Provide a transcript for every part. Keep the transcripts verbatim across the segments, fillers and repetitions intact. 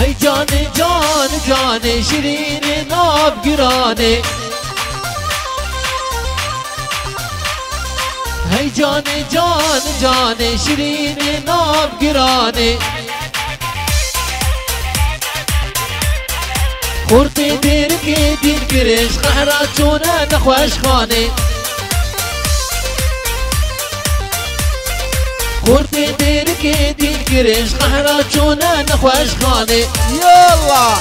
هی جان جان جان شیرین ناب گرانه هی جان جان جان شیرین ناب گرانه خورتی دیر که دیر گرش قهرا چونه نخوش خانه خورتی دیر که دیر گرش قهرا چونه نخوش خانه يلا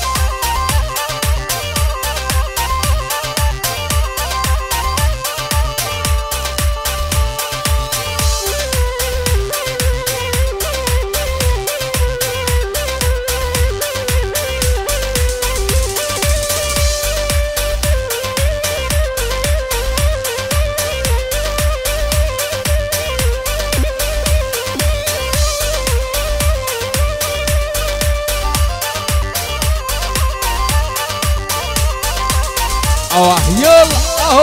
اوه يلا اهو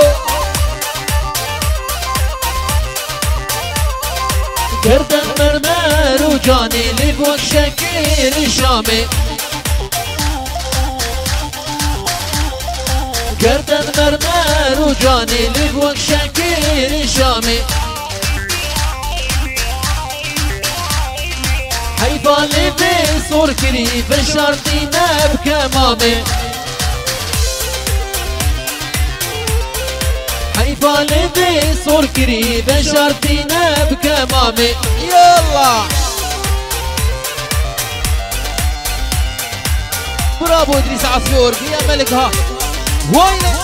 گردن مرمر و جانی لگوک شکر شامه گردن مرمر و جانی لگوک شکر شامه حیبالی به سور کری به شرطی نب کمامه حیبالی به سور کری به شرطی نب کمامه يلا برافو ادريس عصفور يا ملكها وينك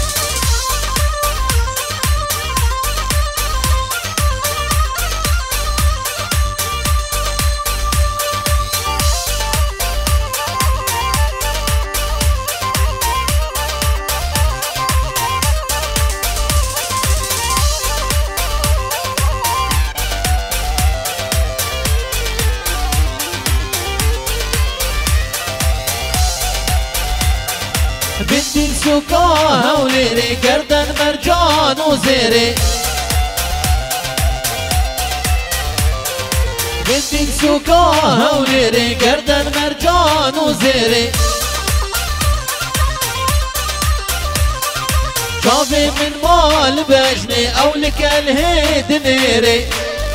بنتي السكاها وليري گردن مرجان وزيري بنتي السكاها وليري گردن مرجان وزيري شافي من مال بجني او لك الهيد نيري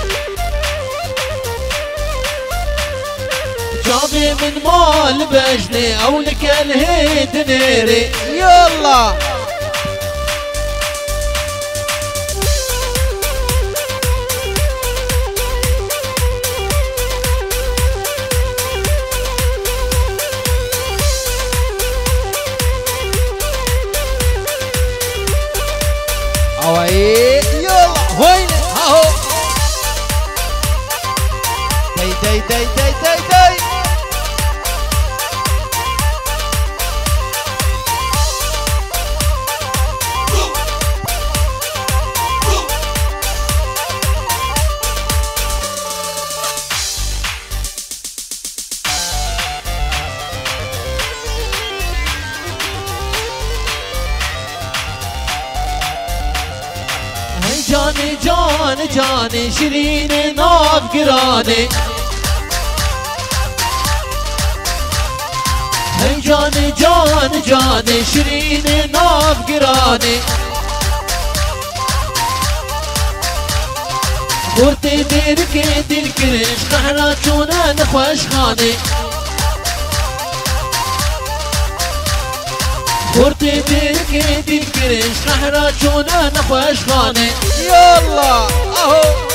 شافي من مال بجني او لك الهيد نيري يلا اوه يلا وين اهو داي داي داي داي داي داي جاني جان جاني شيرين ناب گرانه هی جان جان جان شیرین ناب گرانه خورتی دیر که دل کرش قهرا چونه نخوش خانه خورتی دیر که دل کرش قهرا چونه نخوش خانه يلا اهو